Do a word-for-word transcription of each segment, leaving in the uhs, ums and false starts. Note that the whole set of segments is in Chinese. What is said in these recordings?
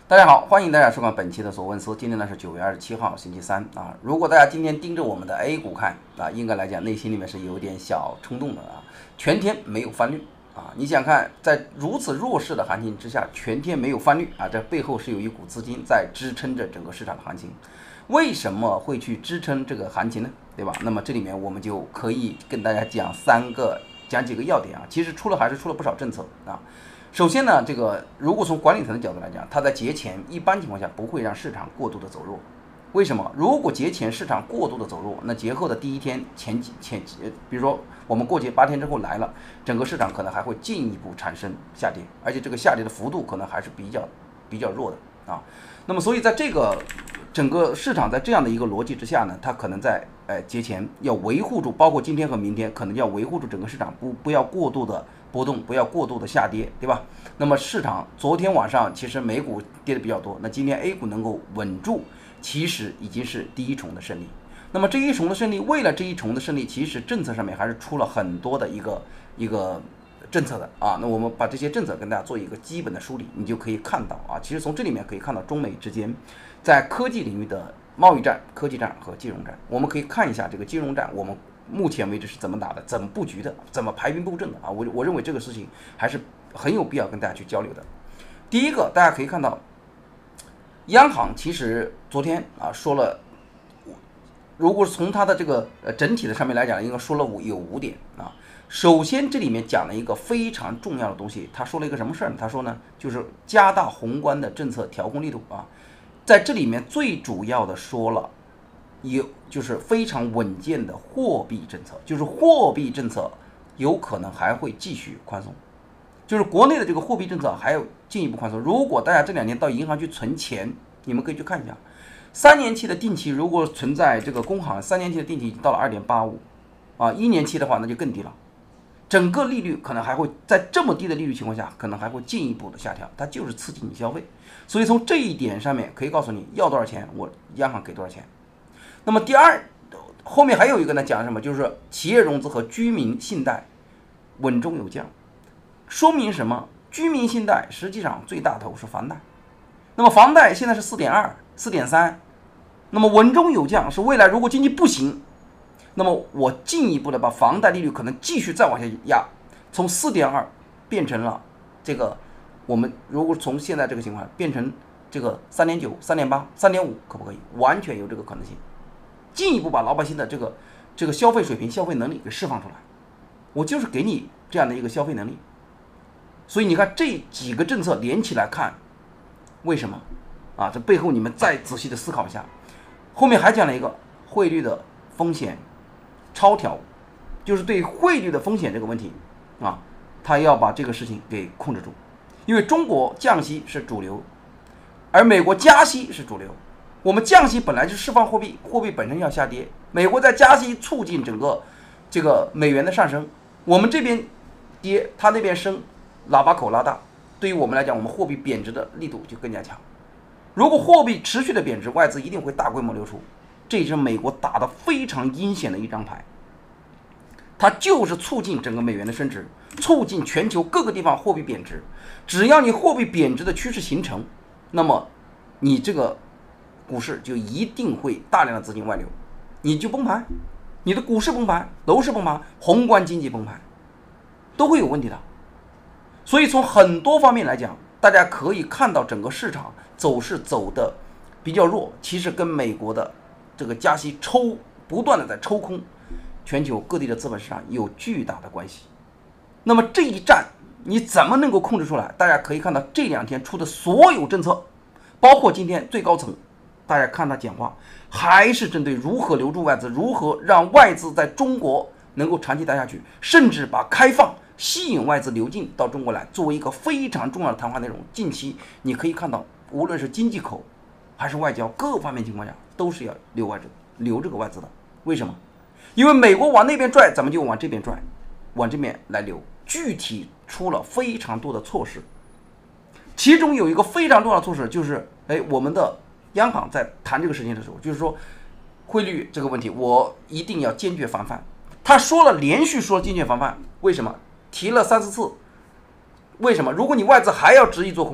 大家好，欢迎大家收看本期的索问斯。今天呢是九月二十七号，星期三啊。如果大家今天盯着我们的 A 股看啊，应该来讲内心里面是有点小冲动的啊。全天没有翻绿啊，你想看在如此弱势的行情之下，全天没有翻绿啊，这背后是有一股资金在支撑着整个市场的行情。为什么会去支撑这个行情呢？对吧？那么这里面我们就可以跟大家讲三个，讲几个要点啊。其实出了还是出了不少政策啊。首先呢，这个如果从管理层的角度来讲，它在节前一般情况下不会让市场过度的走弱。为什么？如果节前市场过度的走弱，那节后的第一天前前，比如说我们过节八天之后来了，整个市场可能还会进一步产生下跌，而且这个下跌的幅度可能还是比较比较弱的啊。那么所以在这个整个市场在这样的一个逻辑之下呢，它可能在呃节前要维护住，包括今天和明天，可能要维护住整个市场不不要过度的波动，不要过度的下跌，对吧？那么市场昨天晚上其实美股跌的比较多，那今天 A 股能够稳住，其实已经是第一重的胜利。那么这一重的胜利，为了这一重的胜利，其实政策上面还是出了很多的一个一个政策的啊。那我们把这些政策跟大家做一个基本的梳理，你就可以看到啊，其实从这里面可以看到中美之间在科技领域的贸易战、科技战和金融战。我们可以看一下这个金融战，我们目前为止是怎么打的，怎么布局的，怎么排兵布阵的啊？我我认为这个事情还是很有必要跟大家去交流的。第一个，大家可以看到，央行其实昨天啊说了，如果从它的这个呃整体的上面来讲，应该说了五有五点啊。首先，这里面讲了一个非常重要的东西，他说了一个什么事儿呢？他说呢，就是加大宏观的政策调控力度啊。在这里面最主要的说了，有就是非常稳健的货币政策，就是货币政策有可能还会继续宽松，就是国内的这个货币政策还有进一步宽松。如果大家这两年到银行去存钱，你们可以去看一下，三年期的定期如果存在这个工行，三年期的定期已经到了 二点八五 啊，一年期的话那就更低了。整个利率可能还会在这么低的利率情况下，可能还会进一步的下调，它就是刺激你消费。所以从这一点上面可以告诉你要多少钱，我央行给多少钱。那么第二，后面还有一个呢，讲什么？就是企业融资和居民信贷稳中有降，说明什么？居民信贷实际上最大头是房贷，那么房贷现在是 四点二、四点三， 那么稳中有降是未来如果经济不行，那么我进一步的把房贷利率可能继续再往下压，从 四点二 变成了这个，我们如果从现在这个情况变成这个 三点九、三点八、三点五， 可不可以？完全有这个可能性，进一步把老百姓的这个这个消费水平、消费能力给释放出来。我就是给你这样的一个消费能力。所以你看这几个政策连起来看，为什么啊？这背后你们再仔细的思考一下。后面还讲了一个汇率的风险超调，就是对汇率的风险这个问题啊，他要把这个事情给控制住。因为中国降息是主流，而美国加息是主流。我们降息本来就释放货币，货币本身要下跌，美国在加息促进整个这个美元的上升，我们这边跌，他那边升，喇叭口拉大，对于我们来讲，我们货币贬值的力度就更加强。如果货币持续的贬值，外资一定会大规模流出，这是美国打得非常阴险的一张牌，它就是促进整个美元的升值，促进全球各个地方货币贬值。只要你货币贬值的趋势形成，那么你这个股市就一定会大量的资金外流，你就崩盘，你的股市崩盘，楼市崩盘，宏观经济崩盘，都会有问题的。所以从很多方面来讲，大家可以看到整个市场走势走的比较弱，其实跟美国的这个加息抽不断的在抽空全球各地的资本市场有巨大的关系。那么这一战你怎么能够控制出来？大家可以看到这两天出的所有政策，包括今天最高层大家看他讲话，还是针对如何留住外资，如何让外资在中国能够长期待下去，甚至把开放吸引外资流进到中国来作为一个非常重要的谈话内容。近期你可以看到，无论是经济口还是外交各方面情况下，都是要留外资，留这个外资的。为什么？因为美国往那边拽，咱们就往这边拽，往这边来留。具体出了非常多的措施，其中有一个非常重要的措施就是，哎，我们的央行在谈这个事情的时候，就是说汇率这个问题，我一定要坚决防范。他说了，连续说坚决防范，为什么？提了三四次。为什么？如果你外资还要执意做空，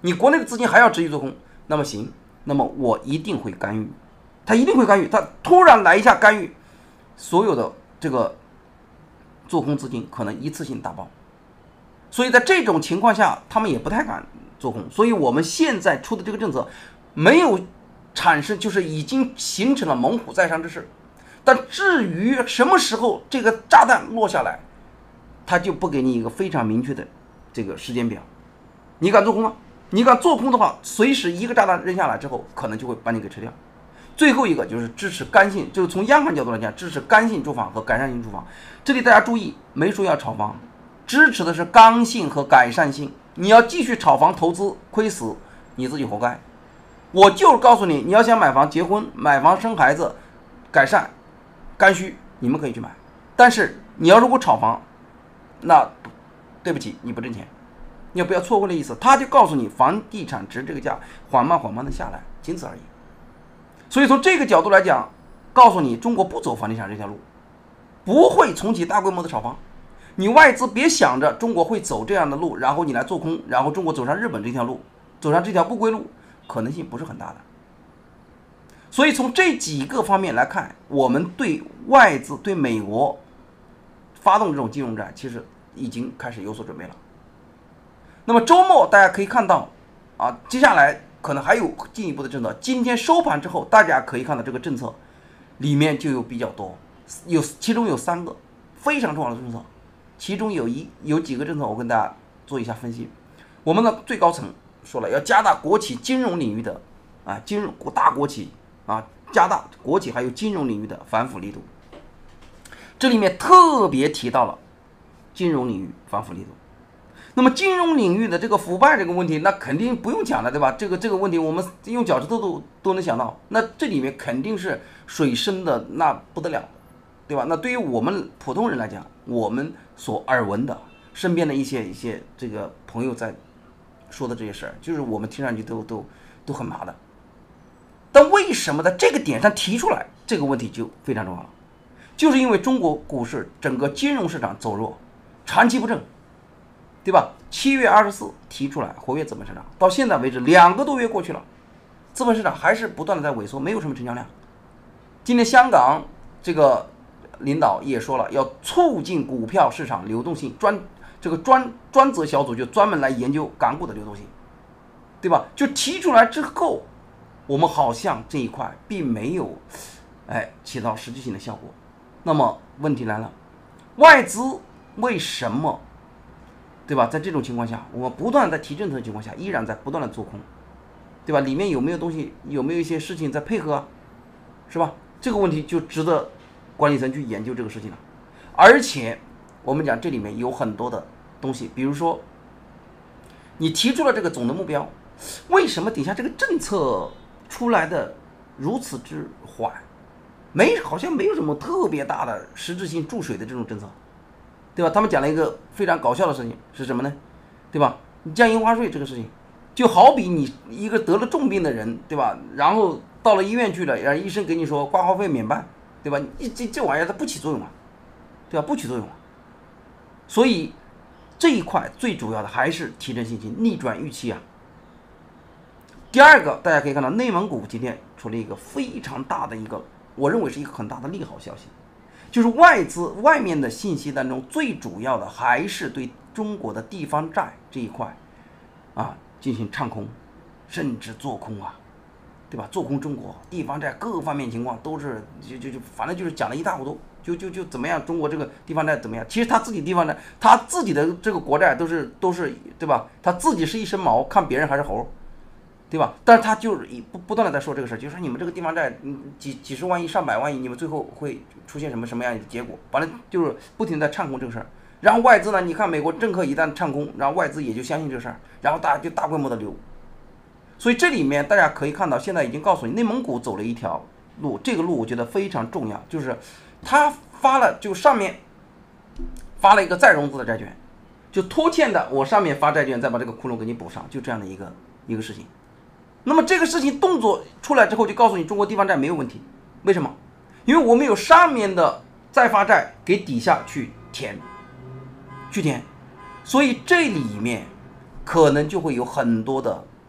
你国内的资金还要持续做空，那么行，那么我一定会干预，他一定会干预，他突然来一下干预，所有的这个做空资金可能一次性大爆，所以在这种情况下，他们也不太敢做空，所以我们现在出的这个政策没有产生，就是已经形成了猛虎在上之势。但至于什么时候这个炸弹落下来，他就不给你一个非常明确的这个时间表。你敢做空吗？你敢做空的话，随时一个炸弹扔下来之后，可能就会把你给吃掉。最后一个就是支持刚性，就是从央行角度来讲，支持刚性住房和改善性住房。这里大家注意，没说要炒房，支持的是刚性和改善性。你要继续炒房投资亏死，你自己活该。我就是告诉你，你要想买房结婚、买房生孩子、改善刚需，你们可以去买。但是你要如果炒房，那对不起，你不挣钱。你要不要错过的意思，他就告诉你房地产值这个价缓慢缓慢的下来，仅此而已。所以从这个角度来讲，告诉你中国不走房地产这条路，不会重启大规模的炒房。你外资别想着中国会走这样的路，然后你来做空，然后中国走上日本这条路，走上这条不归路，可能性不是很大的。所以从这几个方面来看，我们对外资对美国发动这种金融战，其实已经开始有所准备了。那么周末大家可以看到啊，接下来可能还有进一步的政策。今天收盘之后，大家可以看到这个政策里面就有比较多，有其中有三个非常重要的政策，其中有一有几个政策我跟大家做一下分析。我们的最高层说了，要加大国企金融领域的啊金融大国企啊，加大国企还有金融领域的反腐力度。这里面特别提到了金融领域反腐力度。那么金融领域的这个腐败这个问题，那肯定不用讲了，对吧？这个这个问题我们用脚趾头都都能想到，那这里面肯定是水深的那不得了，对吧？那对于我们普通人来讲，我们所耳闻的身边的一些一些这个朋友在说的这些事儿，就是我们听上去都都都很麻的。但为什么在这个点上提出来这个问题就非常重要了？就是因为中国股市整个金融市场走弱，长期不振，对吧？七月二十四提出来活跃资本市场，到现在为止两个多月过去了，资本市场还是不断的在萎缩，没有什么成交量。今天香港这个领导也说了，要促进股票市场流动性，专这个专专责小组就专门来研究港股的流动性，对吧？就提出来之后，我们好像这一块并没有哎起到实际性的效果。那么问题来了，外资为什么，对吧？在这种情况下，我们不断在提政策的情况下，依然在不断的做空，对吧？里面有没有东西，有没有一些事情在配合啊，是吧？这个问题就值得管理层去研究这个事情了。而且我们讲这里面有很多的东西，比如说你提出了这个总的目标，为什么底下这个政策出来的如此之缓？没，好像没有什么特别大的实质性注水的这种政策，对吧？他们讲了一个非常搞笑的事情是什么呢？对吧？你降印花税这个事情，就好比你一个得了重病的人，对吧？然后到了医院去了，让医生给你说挂号费免办，对吧？你这这玩意儿它不起作用啊，对吧？不起作用啊。所以这一块最主要的还是提振信心，逆转预期啊。第二个，大家可以看到内蒙古今天出了一个非常大的一个，我认为是一个很大的利好消息，就是外资外面的信息当中最主要的还是对中国的地方债这一块啊进行唱空，甚至做空啊，对吧？做空中国地方债各方面情况都是就就就反正就是讲了一塌糊涂，就就就怎么样，中国这个地方债怎么样？其实他自己地方债，他自己的这个国债都是都是对吧？他自己是一身毛，看别人还是猴。对吧？但是他就是不不断的在说这个事儿，就是说你们这个地方债，嗯，几几十万亿、上百万亿，你们最后会出现什么什么样的结果？反正就是不停的唱空这个事儿。然后外资呢，你看美国政客一旦唱空，然后外资也就相信这个事儿，然后大家就大规模的流。所以这里面大家可以看到，现在已经告诉你，内蒙古走了一条路，这个路我觉得非常重要，就是他发了，就上面发了一个再融资的债券，就拖欠的，我上面发债券，再把这个窟窿给你补上，就这样的一个一个事情。那么这个事情动作出来之后，就告诉你中国地方债没有问题。为什么？因为我们有上面的再发债给底下去填，去填，所以这里面可能就会有很多的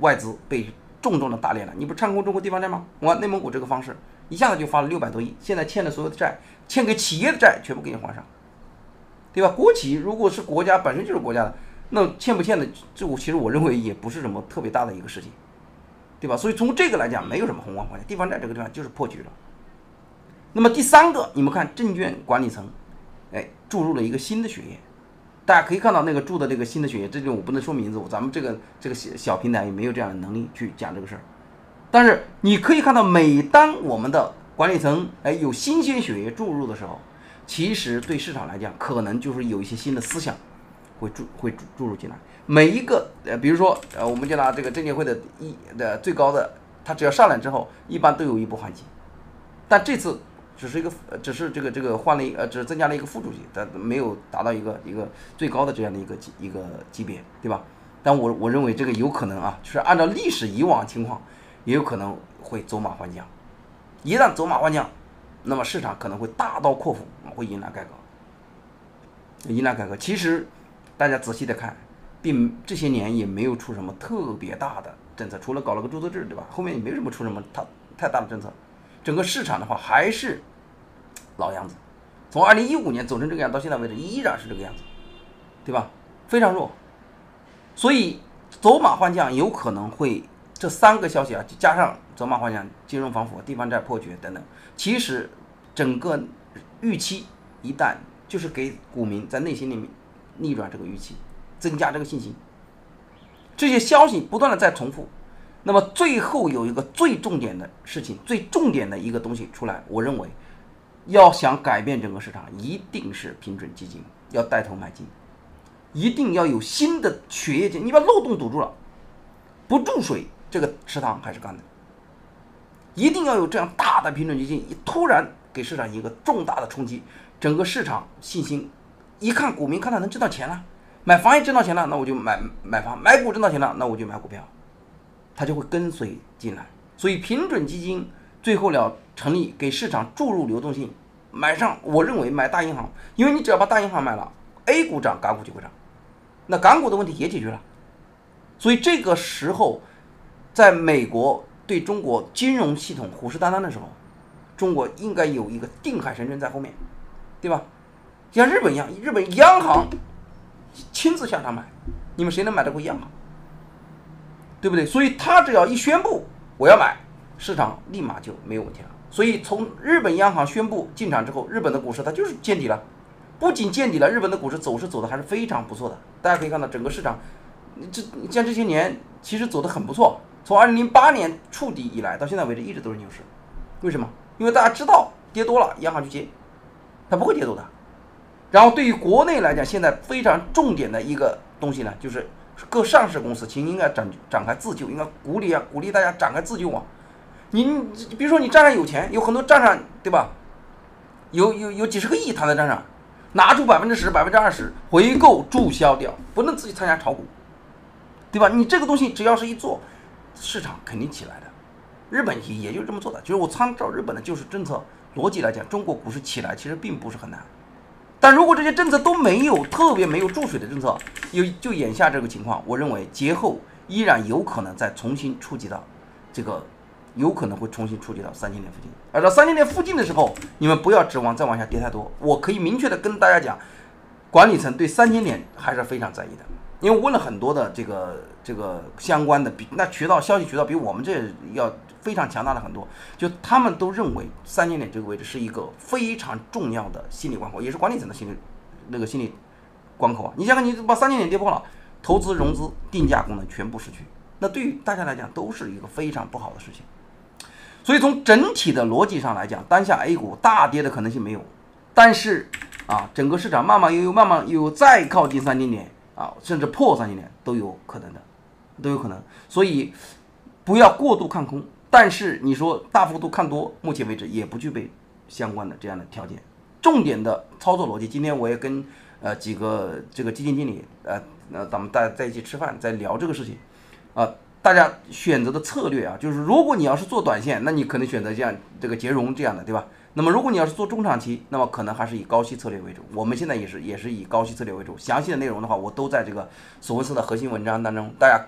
外资被重重的打脸了。你不唱空中国地方债吗？我内蒙古这个方式一下子就发了六百多亿，现在欠的所有的债，欠给企业的债全部给你还上，对吧？国企如果是国家本身就是国家的，那欠不欠的，这我其实我认为也不是什么特别大的一个事情，对吧？所以从这个来讲，没有什么宏观环境，地方债这个地方就是破局了。那么第三个，你们看证券管理层，哎，注入了一个新的血液。大家可以看到那个注的这个新的血液，这里我不能说名字，咱们这个这个小小平台也没有这样的能力去讲这个事儿。但是你可以看到，每当我们的管理层哎有新鲜血液注入的时候，其实对市场来讲，可能就是有一些新的思想会注会注注入进来。每一个呃，比如说呃，我们就拿这个证监会的一的最高的，它只要上来之后，一般都有一波换季，但这次。只是一个，只是这个这个换了一呃，只是增加了一个副主席，但没有达到一个一个最高的这样的一个一个级别，对吧？但我我认为这个有可能啊，就是按照历史以往情况，也有可能会走马换将。一旦走马换将，那么市场可能会大刀阔斧，会迎来改革。迎来改革，其实大家仔细的看，并这些年也没有出什么特别大的政策，除了搞了个注册制，对吧？后面也没什么出什么太太大的政策。整个市场的话还是老样子，从二零一五年走成这个样到现在为止依然是这个样子，对吧？非常弱，所以走马换将有可能会这三个消息啊，加上走马换将、金融防腐、地方债破局等等，其实整个预期一旦就是给股民在内心里面逆转这个预期，增加这个信心，这些消息不断的在重复。那么最后有一个最重点的事情，最重点的一个东西出来，我认为要想改变整个市场，一定是平准基金要带头买进，一定要有新的血液进，你把漏洞堵住了，不注水，这个池塘还是干的。一定要有这样大的平准基金，突然给市场一个重大的冲击，整个市场信心一看，股民看到能挣到钱了，买房也挣到钱了，那我就买买房，买股挣到钱了，那我就买股票。它就会跟随进来，所以平准基金最后了成立，给市场注入流动性，买上，我认为买大银行，因为你只要把大银行买了 ，A 股涨，港股就会涨，那港股的问题也解决了，所以这个时候，在美国对中国金融系统虎视眈眈的时候，中国应该有一个定海神针在后面，对吧？像日本一样，日本央行亲自向上买，你们谁能买得过央行？对不对？所以他只要一宣布我要买，市场立马就没有问题了。所以从日本央行宣布进场之后，日本的股市它就是见底了，不仅见底了，日本的股市走势走的还是非常不错的。大家可以看到整个市场，这像这些年其实走得很不错。从二零零八年触底以来到现在为止一直都是牛市，为什么？因为大家知道跌多了，央行去接，它不会跌多的。然后对于国内来讲，现在非常重点的一个东西呢，就是各上市公司其实应该展展开自救，应该鼓励啊，鼓励大家展开自救啊。你比如说你账上有钱，有很多账上，对吧？有有有几十个亿躺在账上，拿出百分之十、百分之二十回购注销掉，不能自己参加炒股，对吧？你这个东西只要是一做，市场肯定起来的。日本也也就是这么做的，就是我参照日本的就是政策逻辑来讲，中国股市起来其实并不是很难。但如果这些政策都没有特别没有注水的政策，有就眼下这个情况，我认为节后依然有可能再重新触及到这个，有可能会重新触及到三千点附近。而到三千点附近的时候，你们不要指望再往下跌太多。我可以明确的跟大家讲，管理层对三千点还是非常在意的，因为我问了很多的这个这个相关的比那渠道消息渠道比我们这要非常强大的很多，就他们都认为三千点这个位置是一个非常重要的心理关口，也是管理层的心理那个心理关口啊。你想想，你把三千点跌破了，投资、融资、定价功能全部失去，那对于大家来讲都是一个非常不好的事情。所以从整体的逻辑上来讲，当下 A 股大跌的可能性没有，但是啊，整个市场慢慢悠悠、慢慢悠悠再靠近三千点啊，甚至破三千点都有可能的，都有可能。所以不要过度看空。但是你说大幅度看多，目前为止也不具备相关的这样的条件。重点的操作逻辑，今天我也跟呃几个这个基金经理呃呃咱们大家在一起吃饭，在聊这个事情啊、呃，大家选择的策略啊，就是如果你要是做短线，那你可能选择这样这个捷融这样的，对吧？那么如果你要是做中长期，那么可能还是以高息策略为主。我们现在也是也是以高息策略为主。详细的内容的话，我都在这个索文斯的核心文章当中，大家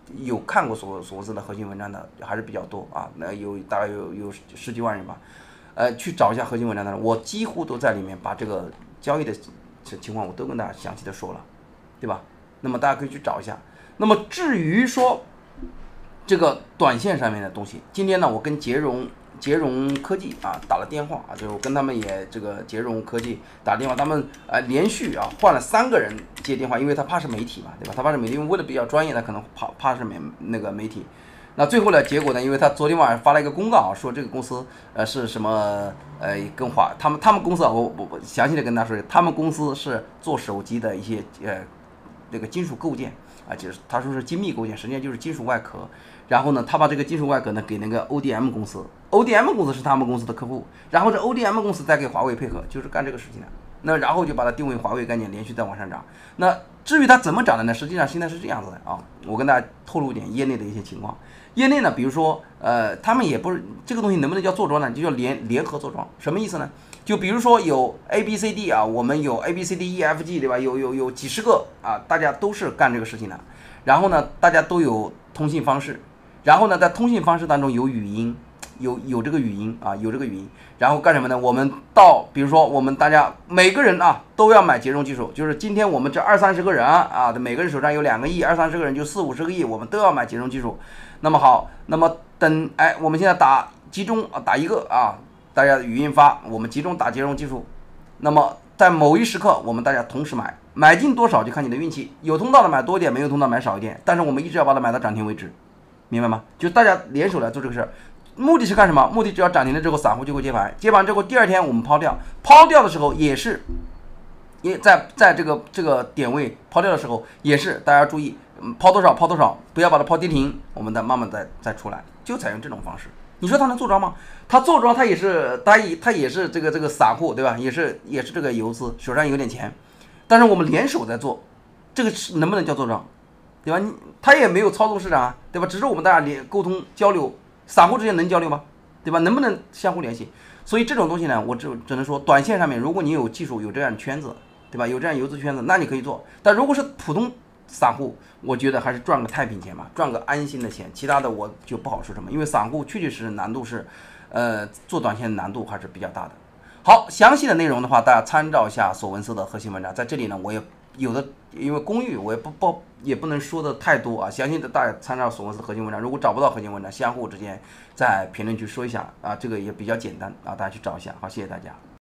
有看过索索罗斯的核心文章的还是比较多啊，那有大概有有十几万人吧，呃，去找一下核心文章的，我几乎都在里面把这个交易的情况我都跟大家详细的说了，对吧？那么大家可以去找一下。那么至于说这个短线上面的东西，今天呢，我跟捷荣捷荣科技啊打了电话啊，就是我跟他们也这个捷荣科技打电话，他们呃连续啊换了三个人接电话，因为他怕是媒体嘛，对吧？他怕是媒体，因为为了比较专业，他可能怕怕是媒那个媒体。那最后呢，结果呢，因为他昨天晚上发了一个公告，说这个公司呃是什么呃跟华他们他们公司啊，我我我详细的跟他说，他们公司是做手机的一些呃这个金属构件啊，就是他说是精密构件，实际上就是金属外壳。然后呢，他把这个金属外壳呢给那个 O D M 公司 ，O D M 公司是他们公司的客户，然后这 O D M 公司再给华为配合，就是干这个事情的。那然后就把它定位华为概念，连续在往上涨。那至于它怎么涨的呢？实际上现在是这样子的啊，我跟大家透露一点业内的一些情况。业内呢，比如说呃，他们也不是这个东西能不能叫坐庄呢？就叫联联合坐庄，什么意思呢？就比如说有 A B C D 啊，我们有 A B C D E F G 对吧？有有有几十个啊，大家都是干这个事情的。然后呢，大家都有通信方式。然后呢，在通信方式当中有语音，有有这个语音啊，有这个语音，然后干什么呢？我们到，比如说我们大家每个人啊都要买捷荣技术，就是今天我们这二三十个人啊，每个人手上有两个亿，二三十个人就四五十个亿，我们都要买捷荣技术。那么好，那么等哎，我们现在打集中啊，打一个啊，大家语音发，我们集中打捷荣技术。那么在某一时刻，我们大家同时买，买进多少就看你的运气，有通道的买多一点，没有通道买少一点，但是我们一直要把它买到涨停为止。明白吗？就大家联手来做这个事儿，目的是干什么？目的只要涨停了之后，散户就会接盘，接盘之后第二天我们抛掉，抛掉的时候也是，也在在这个这个点位抛掉的时候也是，大家注意，嗯，抛多少抛多少，不要把它抛跌停，我们再慢慢再再出来，就采用这种方式。你说他能做庄吗？他做庄，他也是他也他也是这个这个散户对吧？也是也是这个游资，手上有点钱，但是我们联手在做，这个是能不能叫做庄？对吧？你他也没有操纵市场啊，对吧？只是我们大家联沟通交流，散户之间能交流吗？对吧？能不能相互联系？所以这种东西呢，我只只能说，短线上面，如果你有技术，有这样的圈子，对吧？有这样游资圈子，那你可以做。但如果是普通散户，我觉得还是赚个太平钱嘛，赚个安心的钱，其他的我就不好说什么，因为散户确确实实难度是，呃，做短线难度还是比较大的。好，详细的内容的话，大家参照一下索文斯的核心文章，在这里呢，我也有的，因为公寓我也不不也不能说的太多啊，详细的大家参照索文斯的核心文章，如果找不到核心文章，相互之间在评论区说一下啊，这个也比较简单啊，大家去找一下。好，谢谢大家。